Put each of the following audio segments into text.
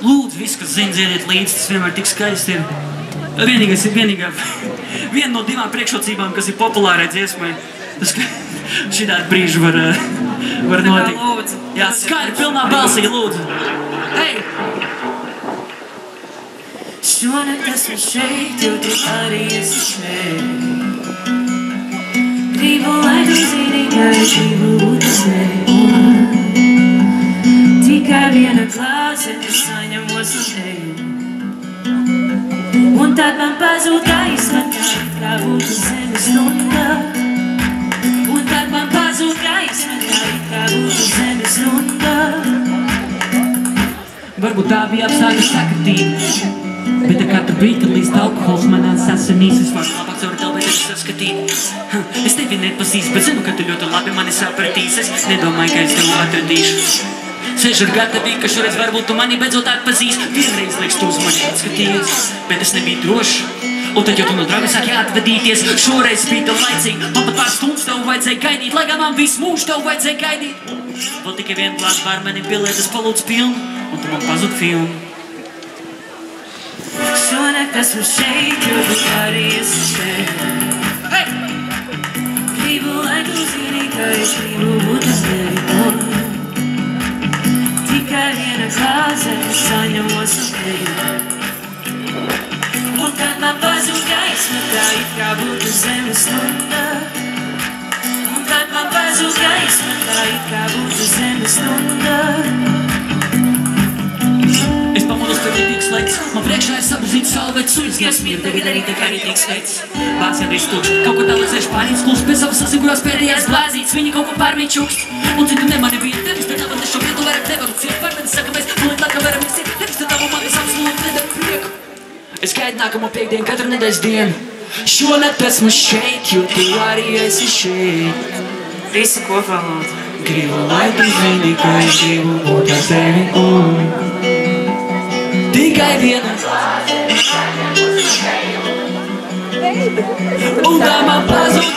Lūdzu, viss, kas zina, dziediet līdzi, tas vienmēr tik skaisti ir. Viena no divām priekšrocībām, kas ir populārai dziesmai, tas, ka šitādi brīži var notikt. Lūdzu. Jā, skaļi, pilnā balsī, lūdzu. Hei! Šonakt esmu šeit, jo tu arī esi šeit. Gribu, lai tu zini, ka es gribu būt ar tevi. Tikai viena klāse, es saņemos un teju. Un tad man pazūd gaisma, kā būtu zemes stunda. Un tad man pazūd gaisma, kā būtu zemes stunda. Varbūt tā bija apstākļu sakatība, bet tā katru brīdi, kad līdz alkohols manās asinīs, es varu labāk caur telvētēs saskatīt. Es tevi nepazīstu, bet zinu, ka tu ļoti labi mani sapratīsi. Es nedomāju, ka es tevi atradīšu. Sēžu ar gatavību, ka šoreiz varbūt tu mani beidzot atpazīsi. Vienreiz liekas, tu uz mani atskatījies, bet es nebiju drošs. Un tad jau tu no drauga sāki atvadīties. Šoreiz bija tev laicīgi, man pat pāris stundas tev vajadzēja gaidīt, lai gan man visu mūžu tev vajadzēja gaidīt. Vēl tikai vienu glāzi barmeni biletes palūdz pilnu, un tu man pazūd filmu. Šonakt esmu šeit, jo tu arī esi šeit. Hei! Gribu, lai tu zini, ka es gribu būt ar tevi. Tikai viena klāze, es saņemos un teju. Un tad man pazūd gaisma, kā būtu zemes stunda. Un tad man pazūd gaisma, kā būtu zemes stunda. Es pamodos, ka ir tik slēgts. Man priekšā ir sabrazīts salvēts suļas gasmība. Tagad arī tā kā ir tik slēgts. Bārs gandrīz tukšs. Kaut ko tālāk sēž pārīts klūst. Pēc savas sasigurās pēdējās glāzītes. Viņi kaut ko pārmīt čukst. Un citu nemani bija tevis. Bet tāpat es šo vietu vairāk nevaru ciet. Pārmēnes saka, mēs pulīt laka varam iesiet. Tevis tad tavu manis absolūti nedara prieku. Es gaidu nākamo piekdienu katru nedēļas dienu. Šonakt esmu šeit, jo tu arī esi šeit. Visi kopā lūdzu. Gribu, lai tu zini, ka es gribu būt ar tevi un tikai viena un tā man pazūd.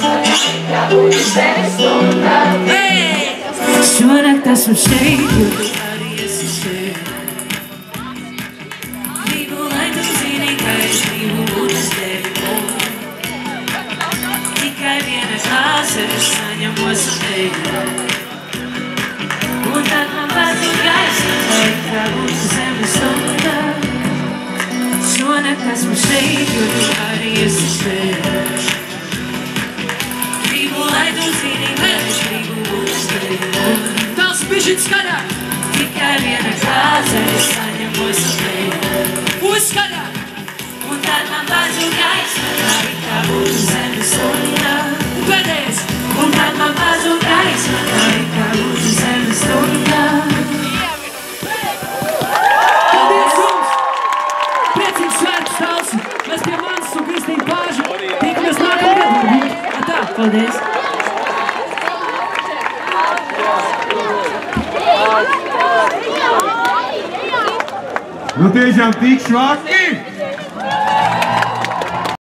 Hey! Šonakt esmu šeit, jo tu arī esi šeit. Gribu, lai tu zini, ka es gribu būt ar tevi. Tikai viena klāse, es saņemos un teju. Un tad man pazūd gaisma, kā būtu zemes stunda. Šonakt esmu šeit, jo tu arī esi šeit. Gribu, lai tu zini, ka es gribu būt ar tevi. Tās bišķiņ skaļāk! Tikai viena klāse, es saņemos un teju. Un skaļāk! Un tad man pazūd gaisma, kā būtu zemes stunda. Un pēdējais! Un tad man pazūd gaisma, kā būtu zemes stunda. Paldies jums! Priecīgs svētkus tauts! Mēs pie manis un Kristīna Pāža tikamies nākamgad! Tā, paldies! Nu tiešām tik švaki!